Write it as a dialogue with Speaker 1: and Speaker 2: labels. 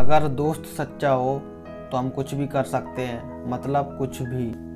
Speaker 1: अगर दोस्त सच्चा हो तो हम कुछ भी कर सकते हैं, मतलब कुछ भी।